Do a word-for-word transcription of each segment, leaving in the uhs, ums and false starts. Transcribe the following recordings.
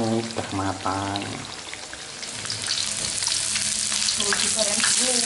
Ini sudah matang. Mau digoreng dulu.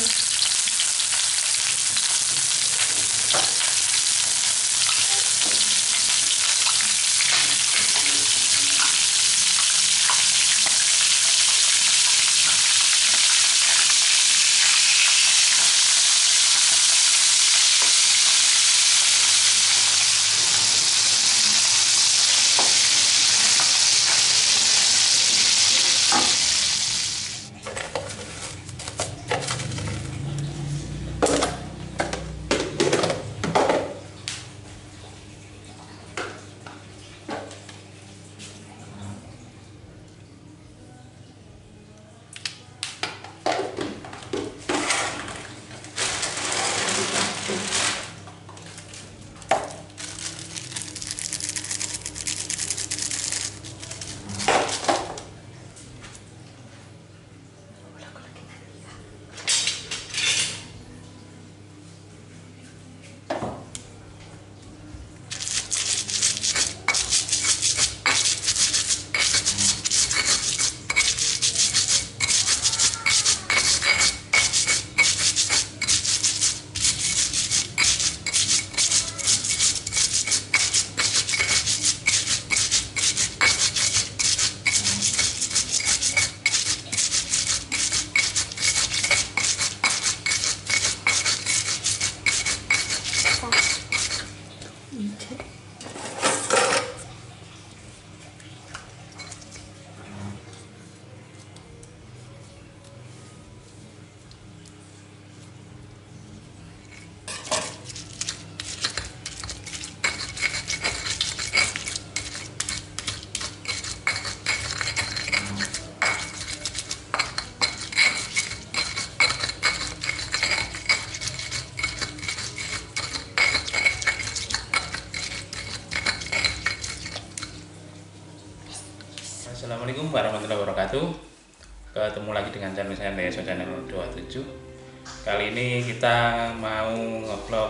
Assalamualaikum warahmatullahi wabarakatuh. Ketemu lagi dengan channel saya Deso Channel dua puluh tujuh. Kali ini kita mau ngevlog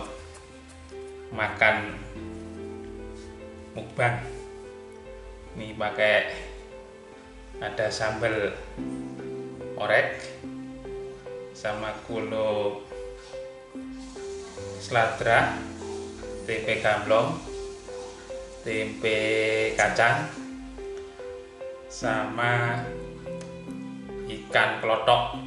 makan mukbang. Ini pakai ada sambal orek sama kulo seladra, tempe gamblong, tempe kacang, sama ikan kelotok.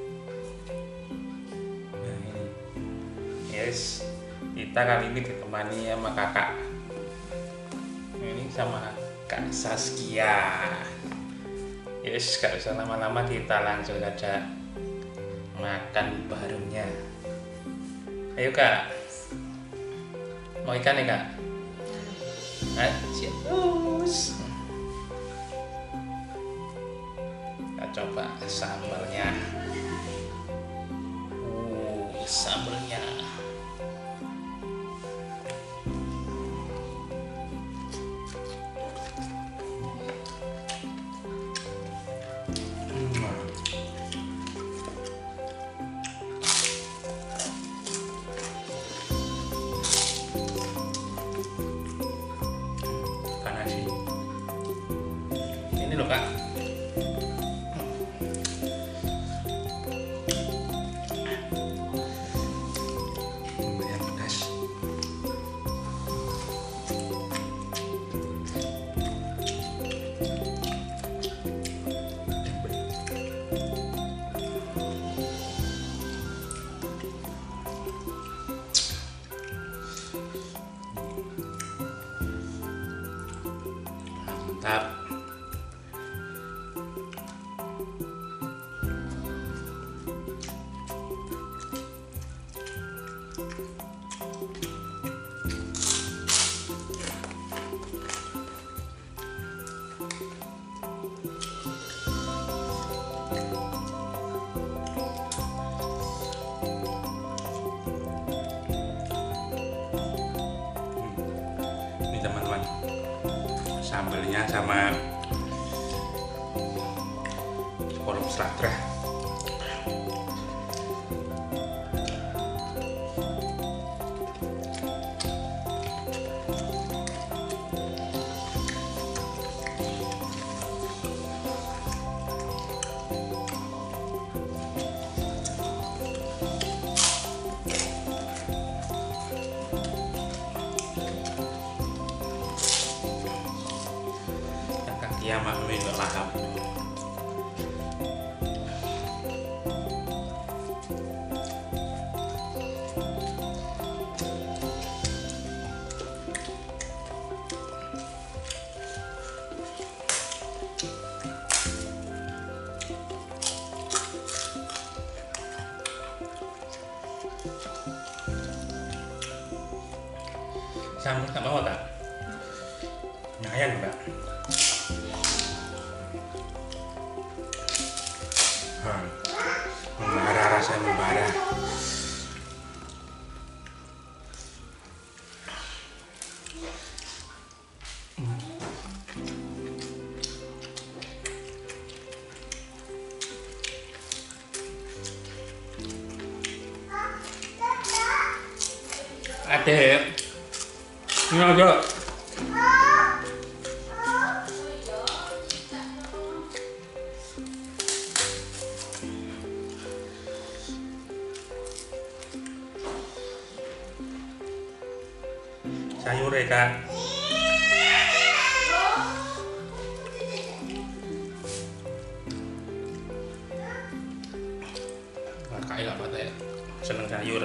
Nah, ini yes, kita kali ini ditemani sama kakak ini sama Kak Saskia. Yes, gak usah lama-lama, kita langsung saja makan barengnya. Ayo Kak, mau ikan ya Kak? Nah, siap. Kita coba sambalnya. Uh, sambalnya. Panas sih. Ini loh Kak. Mantap. Ini teman-teman, sambelnya sama kolom seladra. Iya mak, ini nggak lahap. Sambal tak mau tak? Nyayan mbak. Hmm. Membara, rasanya membara. Adek, ini ada. Sayur ya kak. Nah, kak ya pak teh seneng sayur.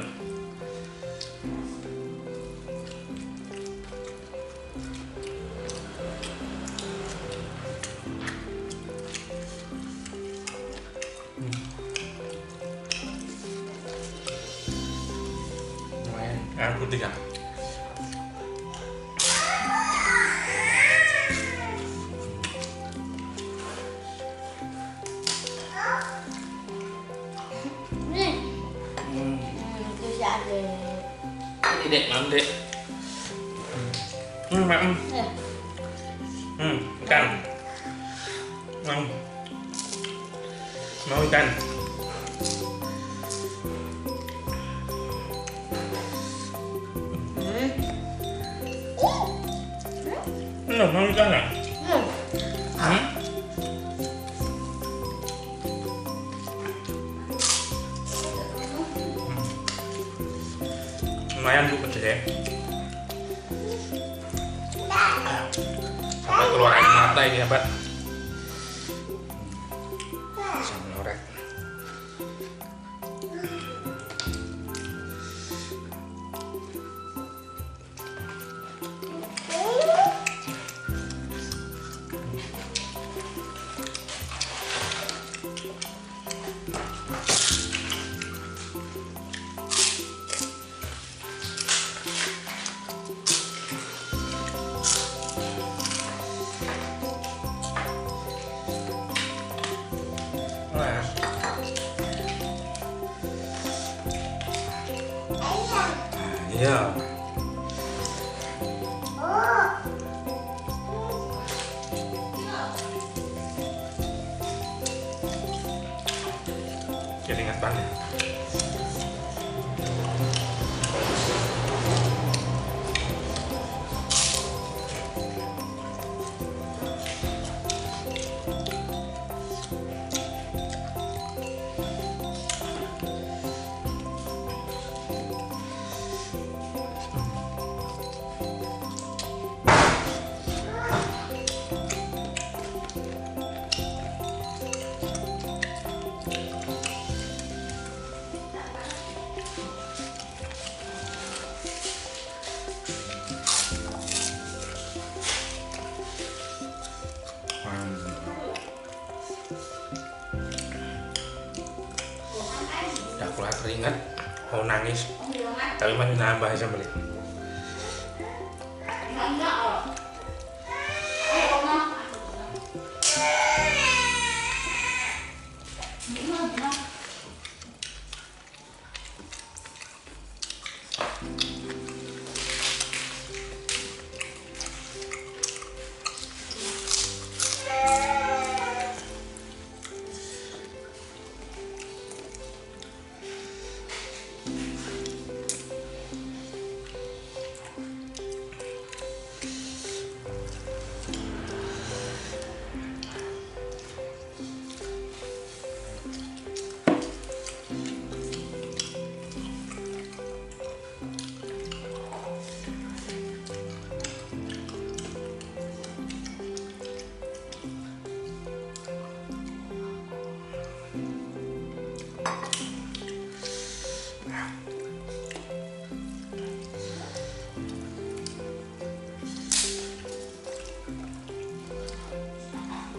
Lumayan, air putih kak. Ini dek, mam dek. Hmm, mam. Hmm, ikan. Mam. Mau ikan. Hmm, mau ikan nggak? Hmm. Lumayan bu pedes. Sampai keluar air mata ini ya pak. Bisa melorek. Iya. Jadi ingat banget. Udah keluar keringat, mau nangis, tapi masih nambah sambal.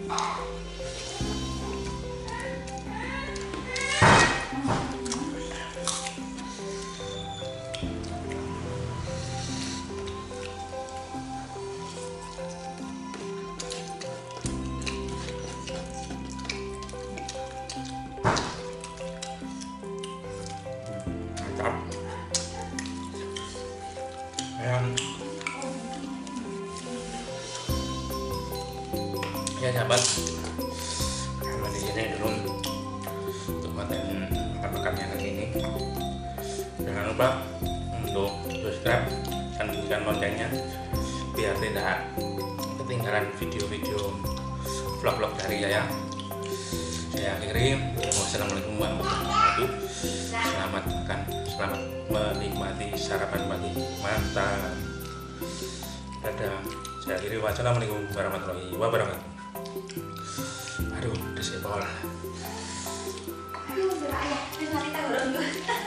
Ya sahabat, sampai di sini dulu untuk konten makan-makannya kali ini. Jangan lupa untuk subscribe dan bunyikan loncengnya biar tidak ketinggalan video-video vlog-vlog dari saya. Saya akhiri, wassalamualaikum warahmatullahi wabarakatuh. Selamat makan, selamat menikmati sarapan pagi, mantap. Dadah. Saya akhiri, wassalamualaikum warahmatullahi wabarakatuh. Aduh, udah saya bawa lah. Aduh, berat ya. Nanti tak